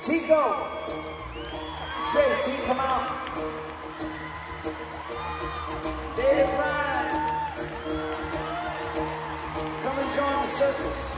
Tico, say T, come out. David Ryan, come and join the circus.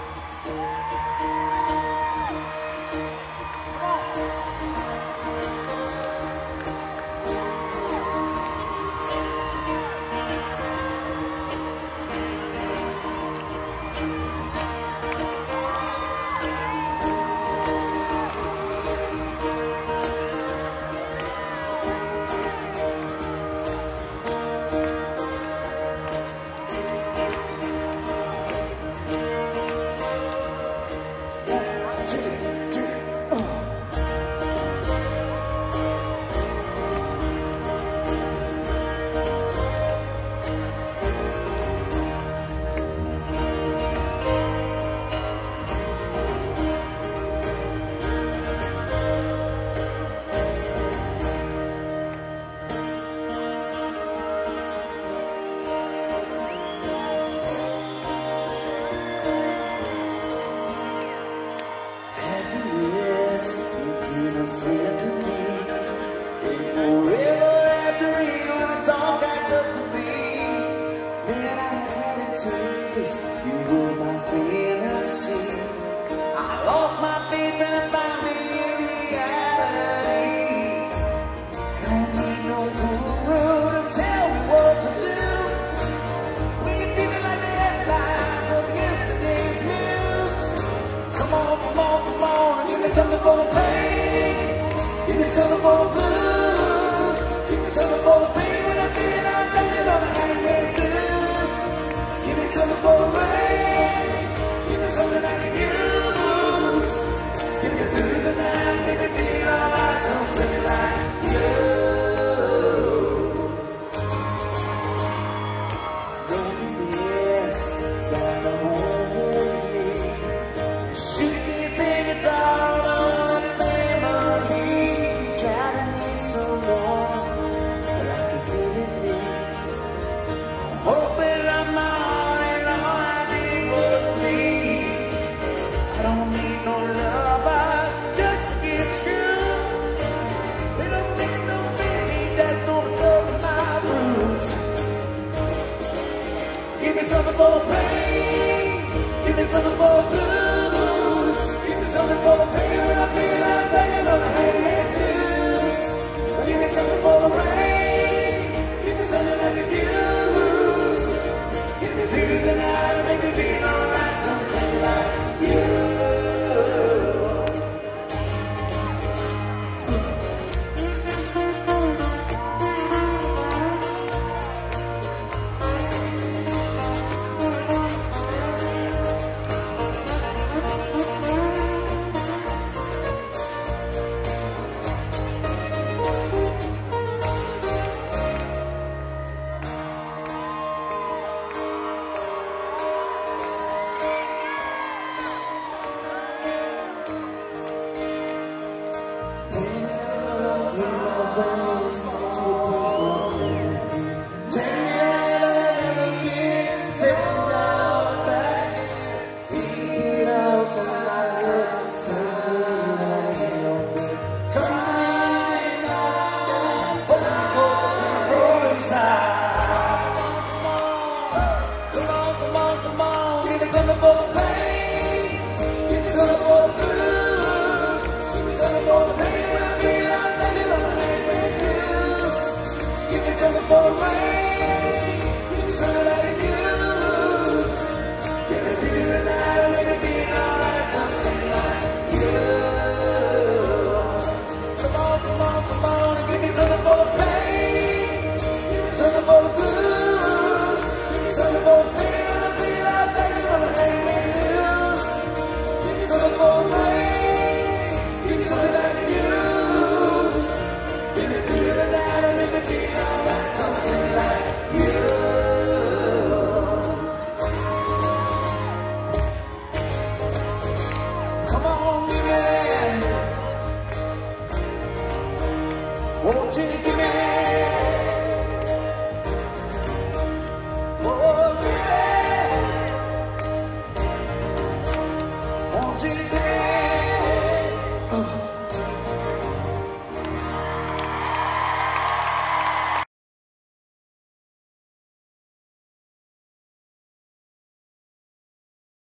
You were my fantasy. I lost my faith and found me in reality. Don't need no guru to tell me what to do. When you're feeling like the headlines of yesterday's news, come on, come on, come on, and give me something for the pain. Give me something for the blues. Give me something for the pain when I'm feeling undated on the hangman's. Give me something for the rain. Give me something I can use. Give me through the night. Make me feel alright. Something like you. Loneliness found a home with me. She can take it all on a memory. Tried to need so long, but I can feel it me. Hoping I'm out. Give me something for the pain. Give me something for the